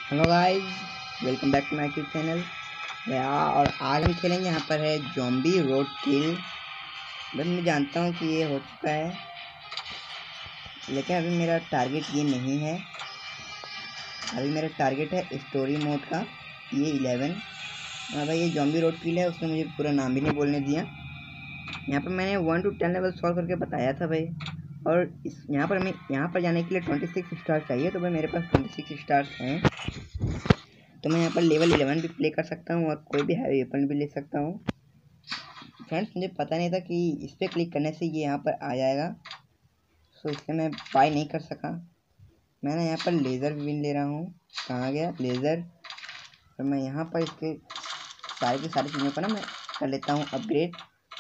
Hello guys, welcome back to my YouTube channel. और आज हम खेलेंगे। यहाँ पर है ज़ॉम्बी रोड किल। बस मैं जानता हूँ कि ये हो चुका है, लेकिन अभी मेरा टारगेट ये नहीं है। अभी मेरा टारगेट है स्टोरी मोड का, ये 11। हाँ भाई, ये ज़ॉम्बी रोड किल है। उसने मुझे पूरा नाम भी नहीं बोलने दिया। यहाँ पर मैंने 1 to 10 लेवल सॉल्व करके बताया था भाई। और यहाँ पर जाने के लिए 26 स्टार चाहिए। तो भाई मेरे पास 26 स्टार्स हैं, तो मैं यहाँ पर लेवल 11 भी प्ले कर सकता हूँ और कोई भी हैवी वेपन भी ले सकता हूँ। फ्रेंड्स, मुझे पता नहीं था कि इस पर क्लिक करने से ये यहाँ पर आ जाएगा, सो इसलिए मैं बाय नहीं कर सका। मैं ना यहाँ पर लेज़र विन ले रहा हूँ। कहाँ गया लेज़र? और मैं यहाँ पर इसके सारी की सारी चीज़ों को ना मैं कर लेता हूँ अपग्रेड,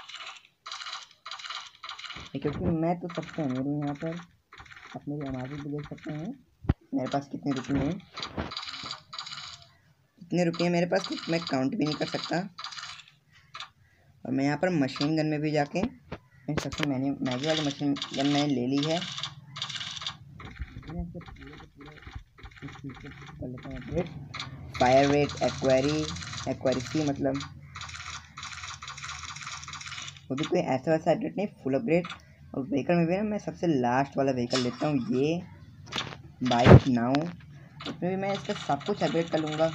क्योंकि मैं तो सबसे अमीर हूँ यहाँ पर। आप मेरी अमाउंट भी देख सकते हैं मेरे पास कितने रुपये हैं। कितने रुपये मेरे पास मैं काउंट भी नहीं कर सकता। और मैं यहाँ पर मशीन गन में भी जाके सबसे महंगी वाली मशीन गन मैंने ले ली है। कर लेता हूँ अपडेट। फायर रेट एक्वेरिसी, मतलब वो भी कोई ऐसा वैसा अपडेट नहीं, फुल अपग्रेड। और व्हीकल में भी ना मैं सबसे लास्ट वाला व्हीकल लेता हूँ, ये बाइक नाउ। उसमें भी मैं इसका सब कुछ अपडेट कर लूँगा।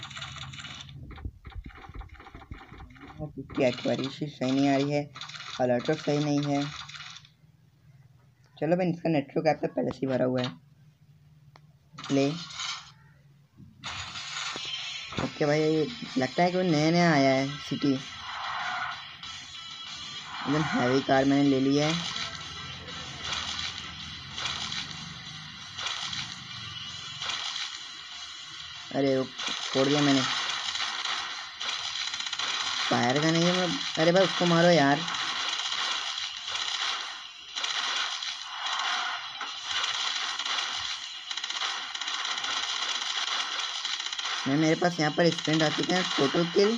क्योंकि एक्वेरिसी सही नहीं आ रही है, अलर्ट सही नहीं है। चलो भाई, इसका नेटवर्क ऐप तो पहले से ही भरा हुआ है। प्ले। ओके भाई, ये लगता है कि वो नया आया है सिटी। एकदम हैवी कार मैंने ले ली है। अरे वो छोड़ दिया मैंने। फायर का नहीं है मैं। अरे भाई उसको मारो यार। मेरे पास यहाँ पर स्प्रिंट आ चुके हैं। टोटल किल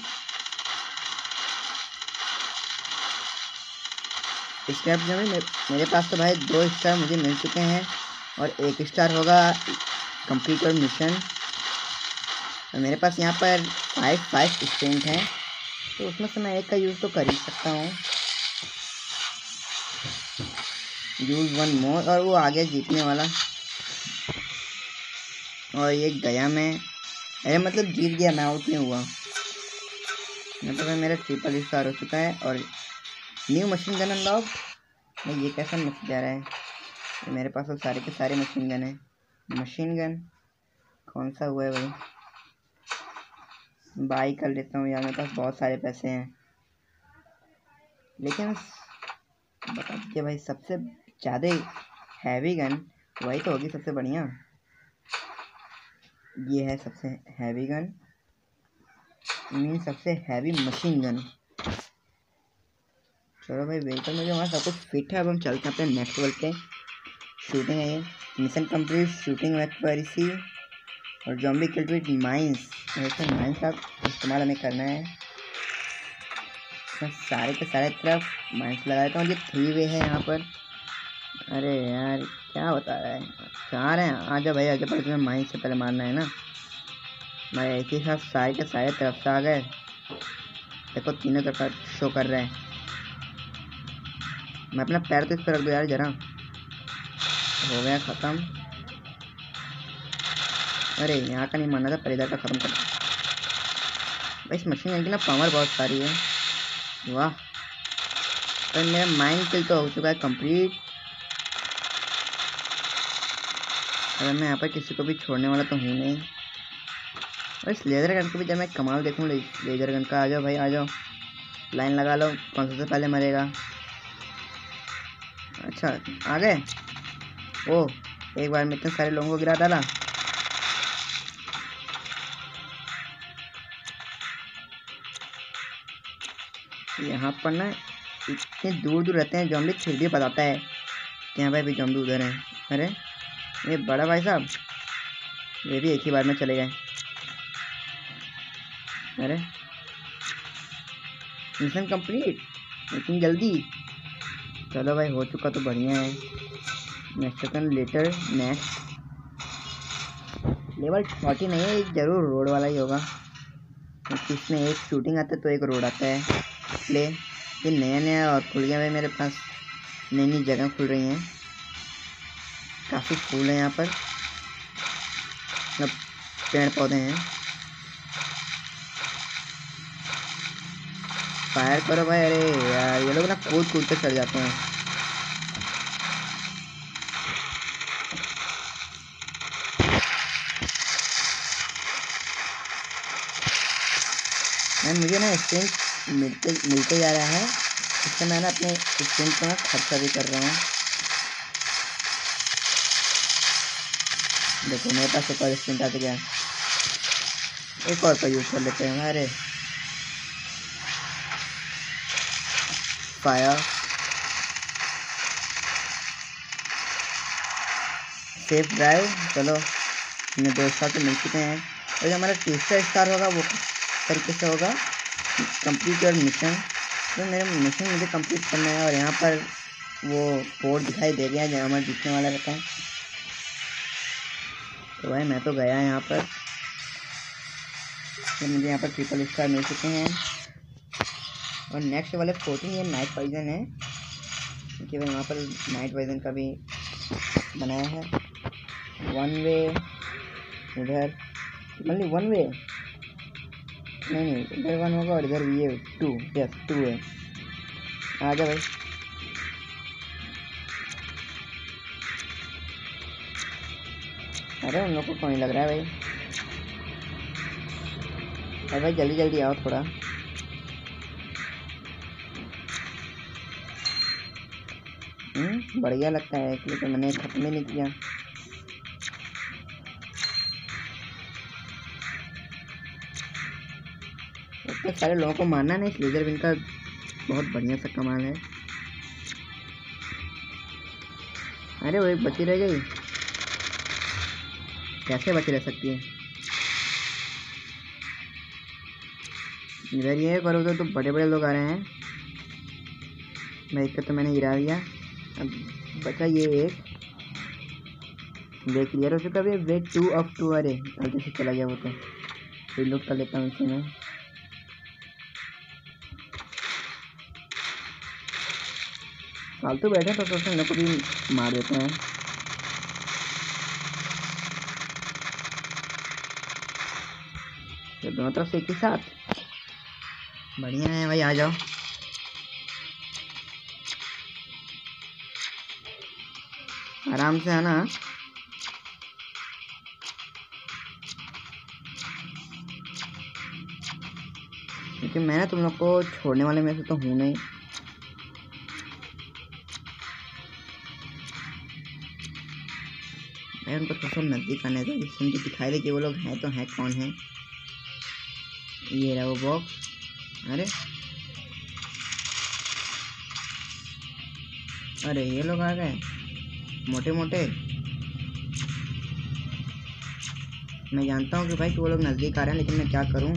स्क्रैप जो है मेरे पास तो भाई 2 स्टार मुझे मिल चुके हैं और 1 स्टार होगा कंप्लीट और मिशन। और मेरे पास यहाँ पर 5 स्प्रिंट हैं, तो उसमें से मैं एक का यूज़ तो कर ही सकता हूँ। यूज़ 1 मोर, और वो आगे जीतने वाला। और ये गया मैं, अरे मतलब जीत गया, मैं आउट नहीं हुआ। मतलब मेरा ट्रिपल स्टार हो चुका है। और न्यू मशीन गन अनलॉक। भाई ये कैसा मैसेज आ रहा है? मेरे पास तो सारे के सारे मशीन गन है। मशीन गन कौन सा हुआ है भाई? बाई कर लेता हूँ यार, मेरे पास बहुत सारे पैसे हैं। लेकिन बता दीजिए भाई, सबसे ज़्यादा हैवी गन वही तो होगी सबसे बढ़िया। ये है सबसे हैवी गन, मीन सबसे हैवी मशीन गन। चलो भाई, व्हीकल में जो हमारा सब कुछ फिट है। अब हम चलते हैं अपने नेक्स्ट लेवल पे। शूटिंग है ये, मिशन कंप्लीट, शूटिंग एक्वेरिसी और ज़ॉम्बी किल विद माइंस। वैसे माइंस का इस्तेमाल हमें करना है। मैं सारे के सारे तरफ माइंस लगा देता हूँ। ये 3 वे है यहाँ पर। अरे यार क्या बता रहा है? कहाँ रहे हैं? आजा भाई आजा, पर तुम्हें माइंस से पहले मारना है ना। मैं एक ही साथ सारे के सारे तरफ से आ गए। देखो तीनों तरफ शो कर रहे हैं। मैं अपना पैर तो इस पर रख दो यार जरा। हो गया ख़त्म। अरे यहाँ का नहीं मारना था, पर इधर का ख़त्म कर। भाई इस मशीन गन की ना पावर बहुत सारी है। वाह, तो मेरा माइंड किल तो हो चुका है कंप्लीट। अगर मैं यहाँ पर किसी को भी छोड़ने वाला तो हूँ नहीं। और इस लेज़र गन को भी जब मैं कमाल देखूँ लेज़र गन का। आ जाओ भाई आ जाओ, लाइन लगा लो, कौन सा से पहले मरेगा। अच्छा आ गए। ओ, एक बार में इतने सारे लोगों को गिरा डाला। यहाँ पर ना इतने दूर दूर रहते हैं ज़ॉम्बी, फिर भी बताता है कि हाँ भाई भी ज़ॉम्बी उधर हैं। अरे ये बड़ा भाई साहब, ये भी एक ही बार में चले गए। अरे मिशन कंप्लीट, इतनी जल्दी? चलो भाई हो चुका तो बढ़िया है। नेक्स्ट लेटर नेक्स्ट लेवल 40 नहीं है, जरूर रोड वाला ही होगा, क्योंकि इसमें एक शूटिंग आता है तो एक रोड आता है। इसलिए ये नया नया और खुल गया भाई मेरे पास, नई नई जगह खुल रही हैं, काफ़ी फूल हैं यहाँ पर, मतलब पेड़ पौधे हैं। फायर करो भाई। अरे यार ये लोग ना कूद कूद के चढ़ जाते हैं। मैम मुझे ना स्ट्रेंथ मिलते जा रहा है, इससे मैं ना अपने स्ट्रेंथ को ना खर्चा भी कर रहा हूँ। देखो मेरे पास एक और स्ट्रेंथ आते गया, एक और का यूज़ कर लेते हैं। अरे फायर सेफ ड्राइव। चलो हमें 2 स्टार तो मिल चुके हैं, और जो हमारा तीसरा स्टार होगा वो तरीके से होगा कंप्लीट योर मिशन। तो मेरा मिशन मुझे कंप्लीट करना है, और यहाँ पर वो बोर्ड दिखाई दे गया जहाँ हमारा जीतने वाला रहता है। तो भाई मैं तो गया यहाँ पर, तो मुझे यहाँ पर ट्रिपल स्टार मिल चुके हैं। और नेक्स्ट वाले 14 ये नाइट वाइजन है, क्योंकि भाई वहाँ पर नाइट वाइजन का भी बनाया है। 1 वे इधर, ओनली 1 वे नहीं, इधर 1 होगा और इधर ये 2, यस 2 है। आ जा भाई। अरे उन लोग को कौन लग रहा है भाई। अरे भाई जल्दी जल्दी आओ थोड़ा। बढ़िया लगता है, इसलिए तो मैंने खत्म ही नहीं किया। इतने सारे लोगों को मारना नहीं, लेजर विन का बहुत बढ़िया सा कमाल है। अरे वो एक बची रह गई, कैसे बची रह सकती है। इधर ये पर उधर तो बड़े बड़े लोग आ रहे हैं। मैं इसका तो मैंने गिरा दिया, अब बचा ये एक। वे क्लियर हो चुका है। वे 2 of 2। अरे गलती से चला गया वो, तो लोग कर लेता हूँ इसी में। फालतू बैठे तो सोचते लोग को भी मार देते हैं। तो दोनों तरफ से एक ही साथ बढ़िया है भाई। आ जाओ। आराम से आना। क्योंकि मैं तुम लोग को छोड़ने वाले में से तो हूँ नहीं। मैं उनको थोड़ा सा नज़दीक आने दो, जिससे मुझे दिखाई दे कि वो लोग हैं तो हैं कौन है। ये रहा वो बॉक्स। अरे ये लोग आ गए मोटे मोटे। मैं जानता हूँ कि भाई कि वो लोग नज़दीक आ रहे हैं, लेकिन मैं क्या करूँ।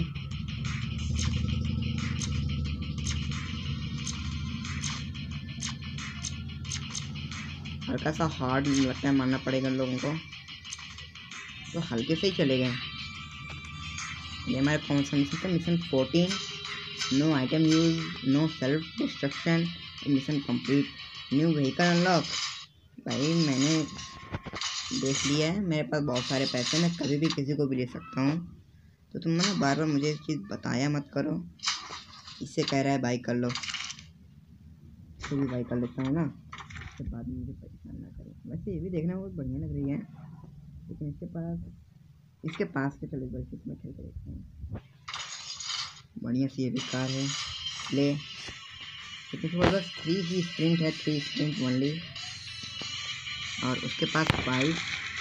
हल्का सा हार्ड लगता है, मानना पड़ेगा लोगों को, तो हल्के से ही चले गए। ये हमारे कौन सा मिशन था? Mission 14। No item use, no self destruction, mission complete, new vehicle unlock. भाई मैंने देख लिया है, मेरे पास बहुत सारे पैसे, मैं कभी भी किसी को भी ले सकता हूँ। तो तुम ना बार बार मुझे इस चीज़ बताया मत करो। इससे कह रहा है भाई कर लो, तो भी भाई कर लेता हूँ ना, तो बाद में मुझे परेशान ना करो। वैसे ये भी देखना बहुत बढ़िया लग रही है, लेकिन इसके पास के चलो बल्कि इसमें खेल कर देखते हैं। बढ़िया सी ये भी कार है। ले लेकिन बस 3 ही स्प्रिंट है, 3 स्प्रिंट ओनली, और उसके पास 5।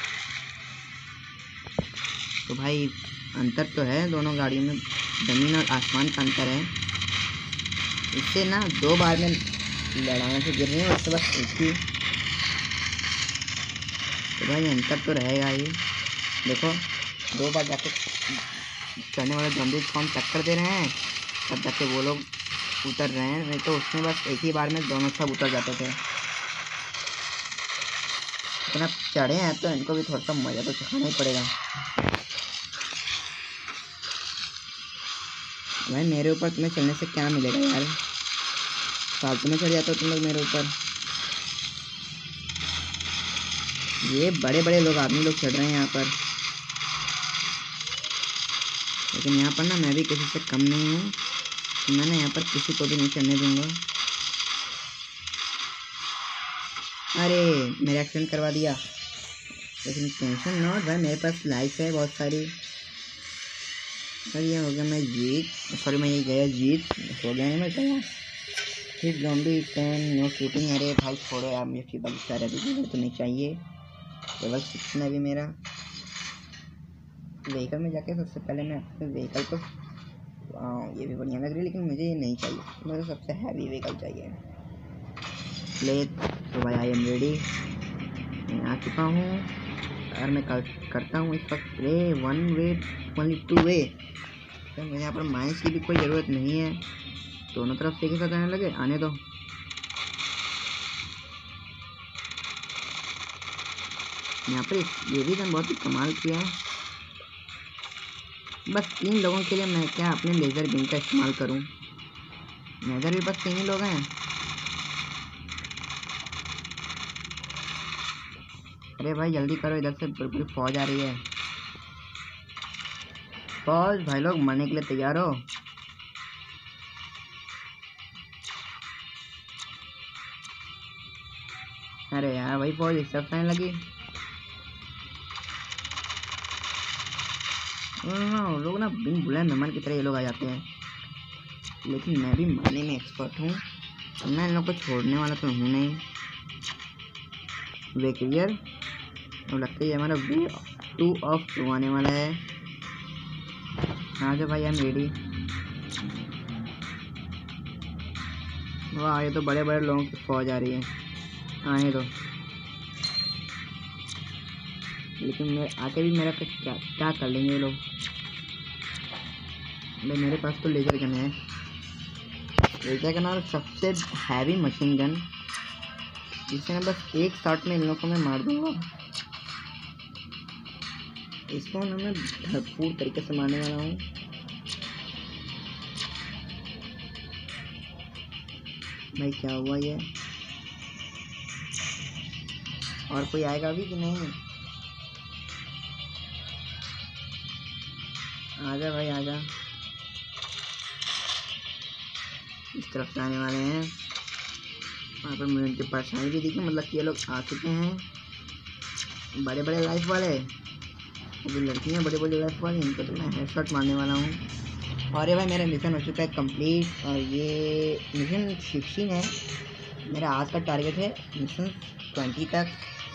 तो भाई अंतर तो है दोनों गाड़ियों में, ज़मीन और आसमान का अंतर है। इससे ना 2 बार में लड़ाने से गिर रही है, उसके बाद एक ही। तो भाई अंतर तो रहेगा ही। देखो 2 बार जाके चढ़ने वाले जॉम्बी कौन टक्कर दे रहे हैं, तब जाके वो लोग उतर रहे हैं, नहीं तो उसमें बस एक ही बार में दोनों सब उतर जाते थे। इतना चढ़े हैं तो इनको भी थोड़ा सा मज़ा तो चखाना ही पड़ेगा। भाई मेरे ऊपर तुम्हें चलने से क्या मिलेगा यार, फालतू में चढ़ जाते हो तुम लोग मेरे ऊपर। ये बड़े बड़े लोग आदमी लोग चढ़ रहे हैं यहाँ पर, लेकिन यहाँ पर ना मैं भी किसी से कम नहीं हूँ, तो मैं ना यहाँ पर किसी को भी नहीं चढ़ने दूँगा। अरे मेरा एक्सीडेंट करवा दिया, लेकिन टेंशन नॉट भाई, मेरे पास लाइफ है बहुत सारी। और ये हो गया मैं जीत, सॉरी मैं ये गया जीत, हो गया नहीं मैं गया। फिर ज़ॉम्बी 10 नो शूटिंग। अरे भाई छोड़ो यार, मुझे ट्रिपल स्टार अभी तो नहीं चाहिए, लेवल 6 में भी मेरा। व्हीकल में जाके सबसे पहले मैं अपने व्हीकल को, ये भी बढ़िया लग रही है, लेकिन मुझे ये नहीं चाहिए, मुझे सबसे हैवी व्हीकल चाहिए। तो भाई आई एम रेडी, मैं आ चुका हूँ और मैं करता हूँ इस वक्त वे 1 वे ओनली 2 वे। तो मुझे यहाँ पर माइंस की भी कोई ज़रूरत नहीं है, दोनों तरफ से एक साथ आने लगे, आने दो। यहाँ पर ये भी गन बहुत ही कमाल किया है। बस 3 लोगों के लिए मैं क्या अपने लेज़र बीम का इस्तेमाल करूँ, लेज़र भी बस 3 ही लोग हैं। अरे भाई जल्दी करो, इधर से पूरी फौज आ रही है। फौज भाई लोग मरने के लिए तैयार हो। अरे यार भाई फौज इस तरफ आने लगी। लोग ना बिन बुलाए मेहमान की तरह ये लोग आ जाते हैं, लेकिन मैं भी मरने में एक्सपर्ट हूँ, तो मैं इन लोग को छोड़ने वाला तो हूँ नहीं। वे क्लियर, तो लगता है ये हमारा वे 2 ऑफ 2 आने वाला है। हाँ जो भाई आई एम रेडी। वाह ये तो बड़े बड़े लोगों की फौज आ रही है, आने दो। लेकिन मैं आके भी मेरा क्या कर लेंगे ये लोग। भाई मेरे पास तो लेजर गन है, लेजर गन और सबसे हैवी मशीन गन, जिससे मैं बस एक शॉट में इन लोगों को मैं मार दूंगा। इसको ना मैं भरपूर तरीके से मारने वाला हूँ। भाई क्या हुआ ये, और कोई आएगा अभी कि नहीं? आजा भाई आजा, इस तरफ से आने वाले हैं। वहाँ पर मुझे उनकी परेशानी भी दिखी, मतलब कि ये लोग आ चुके हैं, बड़े बड़े लाइफ वाले। अभी लड़कियाँ बड़े बड़े लाइफ वाले, इनको तो मैं हेडशॉट मारने वाला हूँ। और ये भाई मेरा मिशन हो चुका है कंप्लीट, और ये मिशन 16 है, मेरा आज का टारगेट है मिशन 20 तक।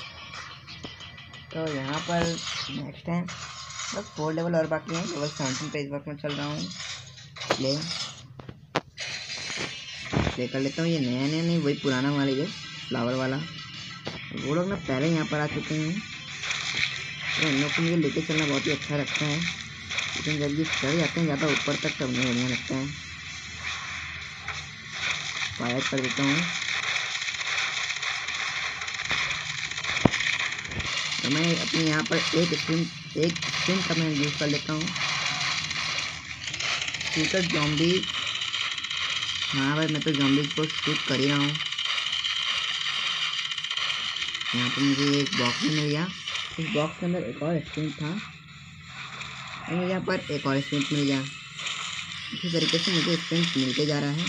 तो यहाँ पर नेक्स्ट है, बस 4 लेवल और बाकी हैं, लेवल 17 पे इस वक्त मैं चल रहा हूँ। प्ले कर लेता हूँ। ये नया नया नहीं, वही पुराना वाला, ये फ्लावर वाला। वो लोग ना पहले यहाँ पर आ चुके हैं, तो इन लोग को मुझे लेके चलना बहुत ही अच्छा लगता है, लेकिन जब ये चढ़ जाते हैं ज़्यादा ऊपर तक तब नहीं बढ़िया लगता है। फायर कर देता हूँ। तो मैं अपने यहाँ पर एक स्पिन का मैं यूज़ कर लेता हूँ। शूटर ज़ॉम्बी, हाँ भाई मैं तो ज़ॉम्बीज़ को शूट कर ही रहा हूँ। यहाँ पर मुझे एक बॉक्स मिल गया, इस बॉक्स के अंदर एक और स्पिन था, और मुझे यहाँ पर एक और स्पिन मिल गया। इसी तरीके से मुझे स्पिन मिलते जा रहा है।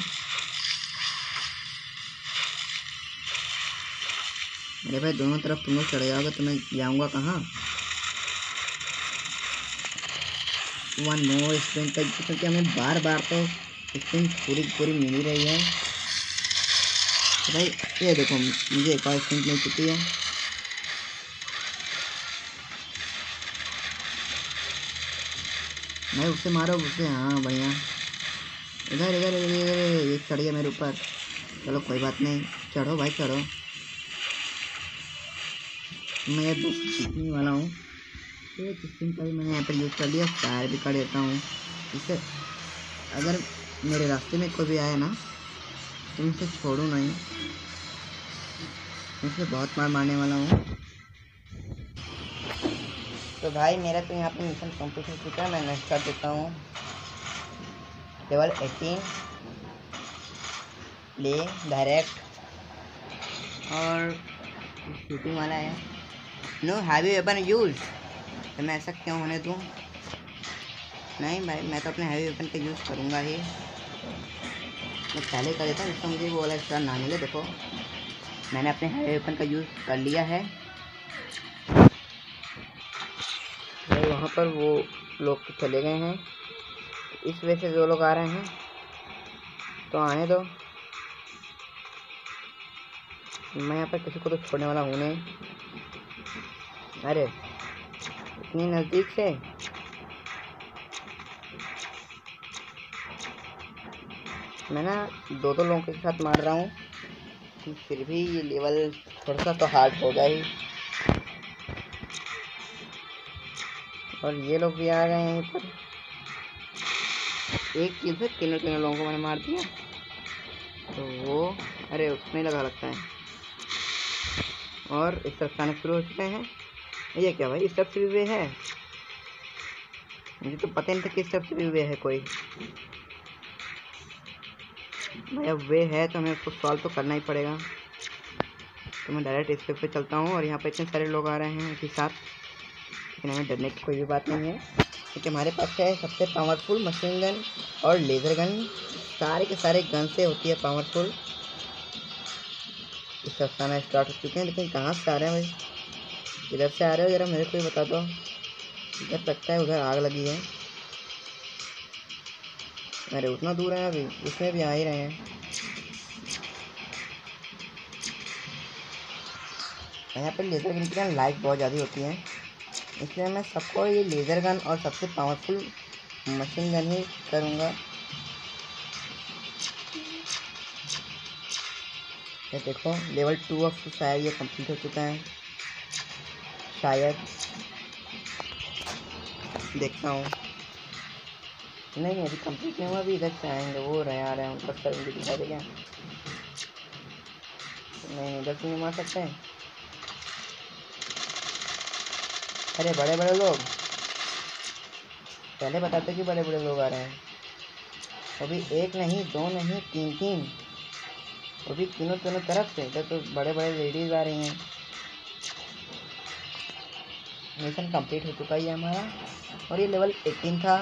अरे भाई दोनों तरफ तुम लोग चढ़ जाओगे तो मैं जाऊँगा कहाँ। 1 मोर स्पिन तक, क्योंकि हमें बार बार तो स्पिन पूरी मिल ही रही है। तो भाई ये देखो मुझे एक और स्पिन मिल चुकी है। भाई उससे मारो उससे, हाँ बढ़िया। इधर इधर इधर इधर ये चढ़ गया मेरे ऊपर, चलो कोई बात नहीं, चढ़ो भाई चढ़ो। मैं ये बस जीतने वाला हूँ। एक स्पिन का भी मैंने यहाँ पर यूज़ कर लिया, फायर भी कर देता हूँ। इससे अगर मेरे रास्ते में कोई भी आए ना तो मैं उसे छोड़ूँ नहीं, मैं उसे बहुत मार मारने वाला हूँ। तो भाई मेरा तो यहाँ पे मिशन कंप्लीट हो चुका है, मैं नेक्स्ट कर देता हूँ। लेवल 18 प्ले डायरेक्ट और शूटिंग वाला है। नो हैवी वेपन यूज, तो मैं ऐसा क्यों होने दूँ? नहीं भाई, मैं तो अपने हैवी वेपन का यूज़ करूँगा ही। मैं पहले कर देता हूँ जिससे मुझे वो वाला स्टार ना मिले। देखो मैंने अपने हैवी वेपन का यूज़ कर लिया है। भाई वहाँ पर वो लोग तो चले गए हैं, इस वजह से जो लोग आ रहे हैं तो आने दो। मैं यहाँ पर किसी को तो छोड़ने वाला हूँ नहीं। अरे इतनी नज़दीक से मैं ना दो लोगों के साथ मार रहा हूँ, फिर भी ये लेवल थोड़ा सा तो हार्ड होगा ही। और ये लोग भी आ गए हैं यहीं पर। एक किल से तीनों लोगों को मैंने मार दिया। तो वो अरे उसमें लगा लगता है। और इस तरफ आने शुरू हो चुके हैं। ये क्या भाई, इस तरफ से भी वे है? मुझे तो पता नहीं था कि इस तरफ से भी वे है कोई। भाई अब वे है तो हमें उसको सॉल्व तो करना ही पड़ेगा। तो मैं डायरेक्ट इस पे चलता हूँ। और यहाँ पे इतने सारे लोग आ रहे हैं एक ही साथ, लेकिन हमें डरने की कोई भी बात नहीं है, क्योंकि हमारे पास है सबसे पावरफुल मशीन गन और लेज़र गन। सारे के सारे गन से होती है पावरफुल। इस तरफ आना स्टार्ट हो चुके हैं, लेकिन कहाँ से आ रहे हैं भाई? इधर से आ रहे हो? ज़रा मेरे को भी बता दो। इधर लगता है उधर आग लगी है। अरे उतना दूर है अभी, इसमें भी आ ही रहे हैं। यहाँ पर लेज़र गन की ना लाइट बहुत ज़्यादा होती है, इसलिए मैं सबको ये लेज़र गन और सबसे पावरफुल मशीन गन ही करूँगा। ये देखो लेवल 2 ऑफ शायद ये कंप्लीट हो चुका है, शायद, देखता हूँ। नहीं अभी कंप्लीट नहीं हुआ, अभी इधर से आएंगे। वो रहे आ रहे हैं, उनका सर मुझे दिखा देगा। नहीं इधर से नहीं मार सकते हैं। अरे बड़े बड़े लोग, पहले बताते कि बड़े बड़े लोग आ रहे हैं। अभी एक नहीं, दो नहीं, तीन, वो भी तीनों तरफ से। इधर तो बड़े बड़े लेडीज आ रही हैं। मिशन कंप्लीट हो चुका है हमारा, और ये लेवल 18 था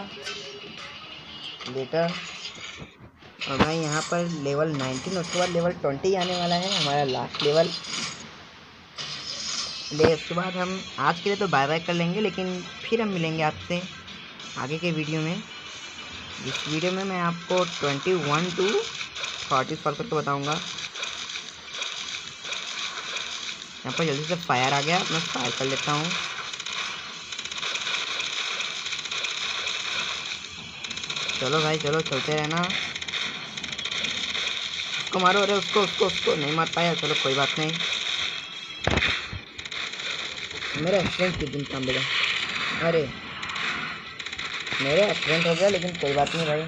लेटर। और भाई यहाँ पर लेवल 19, उसके बाद लेवल 20 आने वाला है, हमारा लास्ट लेवल। उसके बाद हम आज के लिए तो बाय बाय कर लेंगे, लेकिन फिर हम मिलेंगे आपसे आगे के वीडियो में। इस वीडियो में मैं आपको 21 to 40 सॉल्व करके बताऊँगा। यहाँ पर जल्दी से फायर आ गया, मैं फायर कर लेता हूँ। चलो भाई चलो, चलते रहना। उसको मारो। अरे उसको नहीं मार पाया, चलो कोई बात नहीं। मेरा एक्सीडेंट किस दिन काम देगा? अरे मेरा एक्सीडेंट हो गया, लेकिन कोई बात नहीं भाई।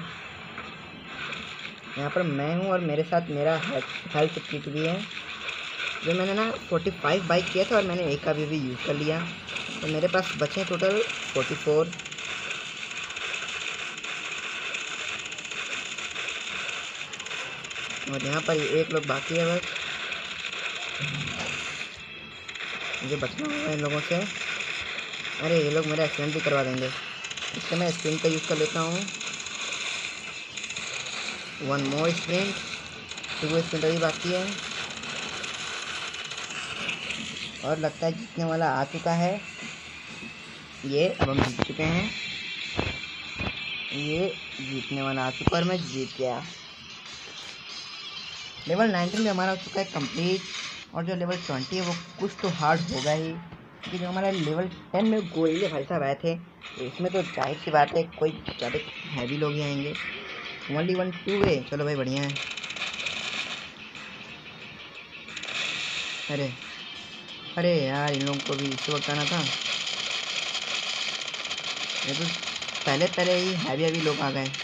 यहाँ पर मैं हूँ और मेरे साथ मेरा हेल्थ किट भी है, जो मैंने ना 45 बाइक किया था और मैंने एक का भी यूज़ कर लिया, तो मेरे पास बचे टोटल 44। और यहाँ पर एक लोग बाकी है बस, मुझे बचना होगा इन लोगों से। अरे ये लोग मेरा एक्सीडेंट भी करवा देंगे, इससे मैं स्प्रिंट का यूज़ कर लेता हूँ। 1 मोर स्प्रिंट, 2 स्प्रिंट अभी बाकी है। और लगता है जीतने वाला आ चुका है ये। अब हम जीत चुके हैं, ये जीतने वाला आ चुका और मैं जीत गया। लेवल 19 भी हमारा हो चुका है कंप्लीट। और जो लेवल 20 है वो कुछ तो हार्ड होगा ही, क्योंकि जो हमारा लेवल 10 में गोरिल्ले भाई साहब आए थे, तो इसमें तो जाहिर सी बात है कोई ज़्यादा हैवी लोग ही आएंगे। 1v2 है, चलो भाई बढ़िया है। अरे यार इन लोगों को भी इससे बताना था। ये तो पहले ही हैवी लोग आ गए।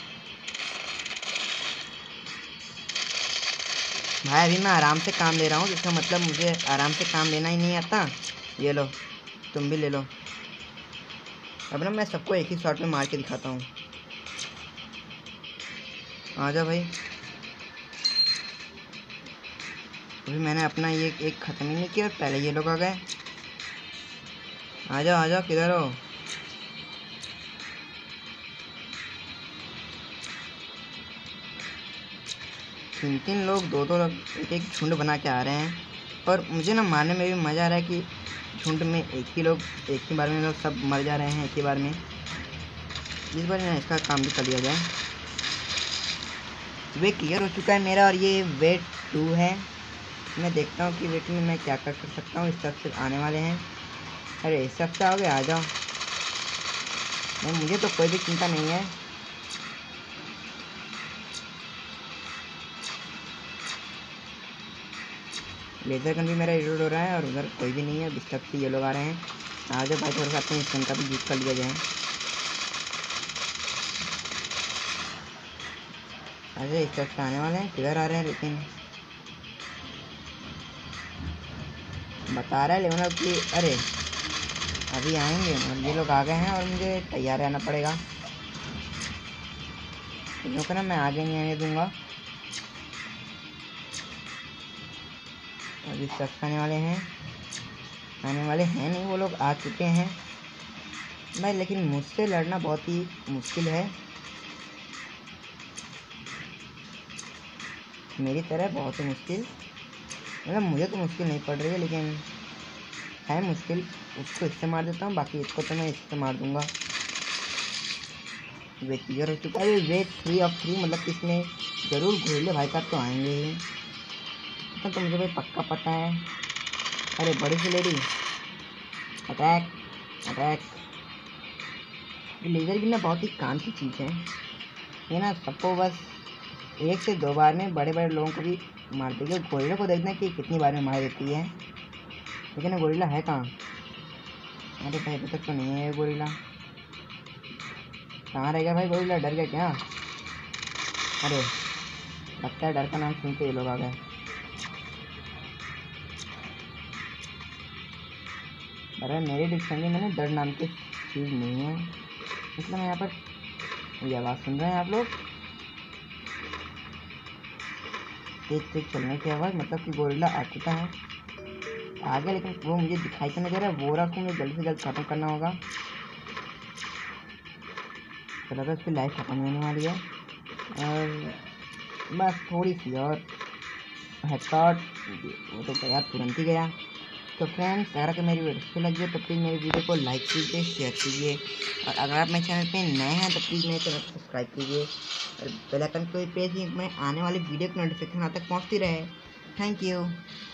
भाई अभी मैं आराम से काम ले रहा हूँ, जिसका मतलब मुझे आराम से काम लेना ही नहीं आता। ये लो, तुम भी ले लो। अब ना मैं सबको एक ही शॉट में मार के दिखाता हूँ। आजा भाई। अभी मैंने अपना ये एक ख़त्म ही नहीं किया और पहले ये लोग आ गए। आजा आजा, किधर हो? तीन तीन लोग, दो दो लोग, एक एक झुंड बना के आ रहे हैं। और मुझे ना मारने में भी मज़ा आ रहा है कि झुंड में एक ही लोग एक ही बार में लोग सब मर जा रहे हैं एक ही बार में। इस बार ना इसका काम भी कर लिया जाए। वे क्लियर हो चुका है मेरा और ये वेट 2 है। मैं देखता हूँ कि वेट में मैं क्या कर सकता हूँ। इस तरफ से आने वाले हैं। अरे इस तरफ से आओगे, आ जाओ। नहीं, मुझे तो कोई भी चिंता नहीं है। लेज़र गन भी मेरा रिलोड हो रहा है और उधर कोई भी नहीं है। इस तरफ से ये लोग आ रहे हैं। आ जाओ भाई, थोड़ा सा अपने स्किन का भी यूज कर लिया जाए। अरे इस तरफ से आने वाले हैं, किधर आ रहे हैं? लेकिन बता रहा है लेकिन कि अरे अभी आएंगे और ये लोग आ गए हैं और मुझे तैयार रहना पड़ेगा क्योंकि ना मैं आगे नहीं आने दूंगा। अभी सब आने वाले हैं, आने वाले हैं नहीं, वो लोग आ चुके हैं भाई। लेकिन मुझसे लड़ना बहुत ही मुश्किल है, मेरी तरह बहुत ही मुश्किल। मतलब मुझे तो मुश्किल नहीं पड़ रही है लेकिन है मुश्किल। उसको इससे मार देता हूँ, बाकी इसको तो मैं इससे मार दूंगा। वे क्लियर हो चुका है। वे 3 of 3 मतलब कि इसमें ज़रूर घोड़े भाई साहब तो आएंगे ही, तो मुझे भाई पक्का पता है। अरे बड़ी सी लेडी, अटैक अटैक। लेज़र भी ना बहुत ही काम की चीज़ है। ये ना सबको बस 1 से 2 बार में बड़े बड़े लोगों को भी मार देगी। गोरिल्ला को देखना कि कितनी बार में मार देती है। लेकिन गोरिल्ला है कहाँ? अरे भाई अभी तक तो नहीं है गोरिल्ला। कहाँ रह गया भाई गोरिल्ला? डर गया क्या? अरे लगता है डर का नाम सुनते ये लोग आ गए। अरे मेरी डिक्शनरी में ना डर नाम की चीज़ नहीं है, इसलिए मैं यहाँ पर ये आवाज़ सुन रहे हैं आप लोग। तेज तेज चलने की आवाज़, मतलब कि गोरिल्ला आ चुका है आगे, लेकिन वो मुझे दिखाई तो नहीं दे रहा है। वो रहा को मुझे जल्दी से जल्द ख़त्म करना होगा। तो लगा उसकी लाइफ ख़त्म होने वाली है और बस थोड़ी सी और हेडशॉट, वो तो गया, तुरंत ही गया। तो फ्रेंड्स अगर आपको मेरी वीडियो अच्छी लगी है तो प्लीज़ मेरी वीडियो को लाइक कीजिए, शेयर कीजिए और अगर आप मेरे चैनल पे नए हैं तो प्लीज़ मेरे चैनल को सब्सक्राइब कीजिए और बेल आइकन को प्रेस कीजिए, मैं आने वाली वीडियो की नोटिफिकेशन आप तक पहुँचती रहे। Thank you.